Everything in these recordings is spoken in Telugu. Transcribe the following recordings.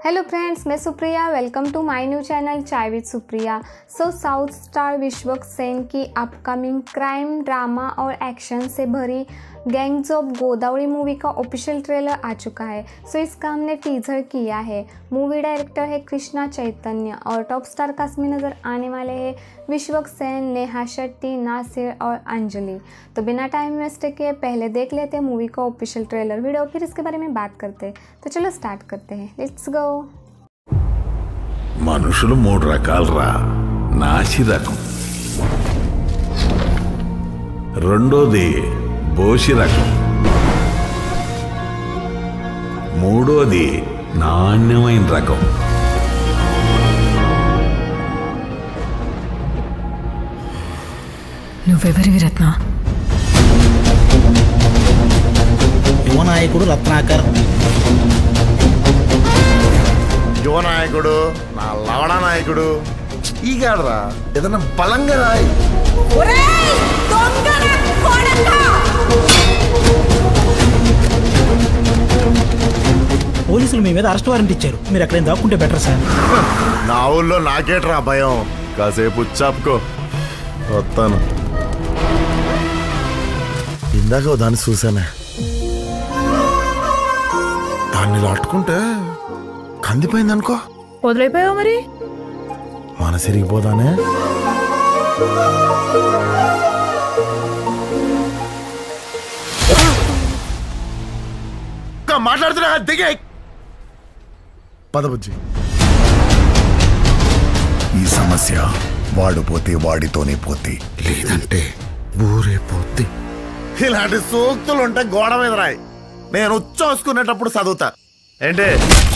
हेलो फ्रेंड्स, मैं Supriya. Welcome to my new channel chai with Supriya. South star Vishwak Sen की अपकमिंग क्राइम ड्रामा और एक्शन से भरी गैंग्स ऑफ गोदावरी मूवी का ऑफिशियल ट्रेलर आ चुका है। इसका हमने टीजर किया है। मूवी डायरेक्टर है कृष्णा चैतन्य और टॉप स्टार कास्ट में नज़र आने वाले हैं विश्वक सेन, नेहा शेट्टी, नासिर और अंजलि। तो बिना टाइम वेस्ट किए पहले देख लेते हैं मूवी का ऑफिशियल ट्रेलर वीडियो, फिर इसके बारे में बात करते हैं। तो चलो स्टार्ट करते हैं, लेट्स गो। మనుషులు మూడు రకాలరా, నాసి రకం, రెండోది బోసి రకం, మూడోది నాణ్యమైన రకం. నువ్వెవరివి రత్న? యువనాయకుడు రత్నాకర్. యువనాయకుడు నా లవడా నాయకుడు ఈ గాడరా ఏదన్నా బలంగా రాయి. పోలీసులు మీ మీద అరెస్ట్ వారెంట్ ఇచ్చారు, మీరు ఎక్కడైనా దాక్కుంటే బెటర్ సార్. నా ఊళ్ళో నాకేట్రా భయం, కాసేపు చాపుకో వస్తాను. ఇందాక దాన్ని చూసానే, దాన్ని లాట్టుకుంటే కందిపోయింది అనుకో, వదిలేపోయావు మరి మనసు ఇరిగిపోదానే. మాట్లాడుతున్నా దిగే పదబుజ్జి. ఈ సమస్య వాడు పోతే వాడితోనే పోతే, లేదంటే ఊరే పోతే. ఇలాంటి సూక్తులు ఉంటే గోడ మీద రాయి, నేను ఉచ్చోసుకునేటప్పుడు చదువుతా. ఏంటి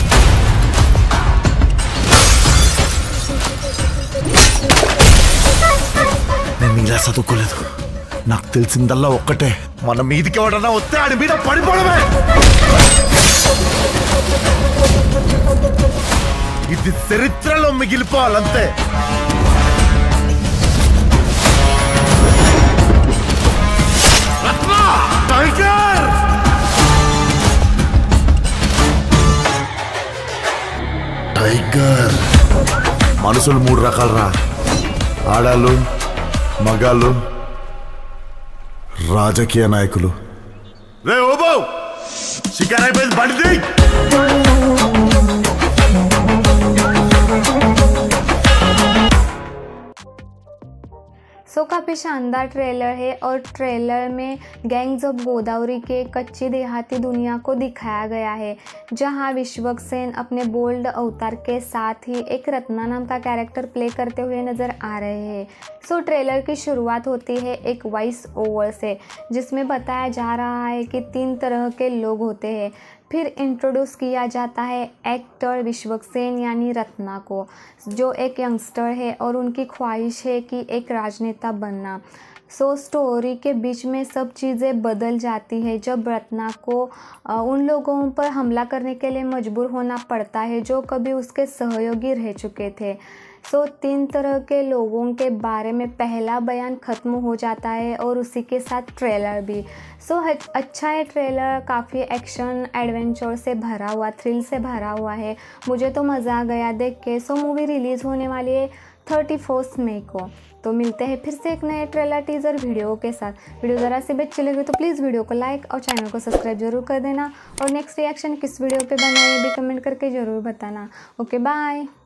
నేను ఇలా చదువుకోలేదు, నాకు తెలిసిందల్లా ఒక్కటే, మన మీదికి ఎవడన్నా వస్తే ఆడి మీద పడిపోవడమే. ఇది చరిత్రలో మిగిలిపోవాలంతే. Tiger tiger. మనుషులు మూడు రకాలరా, ఆడాళ్ళు, మగాళ్ళు, రాజకీయ నాయకులు. రే ఓబో, షికార్ అయిపోయింది, బండి. काफ़ी शानदार ट्रेलर है और ट्रेलर में गैंग्स ऑफ गोदावरी के कच्ची देहाती दुनिया को दिखाया गया है, जहां विश्वक सेन अपने बोल्ड अवतार के साथ ही एक रत्ना नाम का कैरेक्टर प्ले करते हुए नज़र आ रहे हैं। ट्रेलर की शुरुआत होती है एक वॉइस ओवर से, जिसमें बताया जा रहा है कि 3 तरह के लोग होते हैं। फिर इंट्रोड्यूस किया जाता है एक्टर विश्वक सेन यानी रत्ना को, जो एक यंगस्टर है और उनकी ख्वाहिश है कि एक राजनेता बनना। स्टोरी के बीच में सब चीज़ें बदल जाती है जब रत्ना को उन लोगों पर हमला करने के लिए मजबूर होना पड़ता है जो कभी उसके सहयोगी रह चुके थे। 3 तरह के लोगों के बारे में पहला बयान ख़त्म हो जाता है और उसी के साथ ट्रेलर भी। अच्छा है ट्रेलर, काफ़ी एक्शन एडवेंचर से भरा हुआ, थ्रिल से भरा हुआ है। मुझे तो मज़ा आ गया देख के। मूवी रिलीज़ होने वाली है 31 मई को। तो मिलते हैं फिर से एक नए ट्रेलर टीज़र वीडियो के साथ। वीडियो ज़रा से भी अच्छी लगी तो प्लीज़ वीडियो को लाइक और चैनल को सब्सक्राइब जरूर कर देना, और नेक्स्ट रिएक्शन किस वीडियो पे बनाए ये भी कमेंट करके ज़रूर बताना। Okay bye.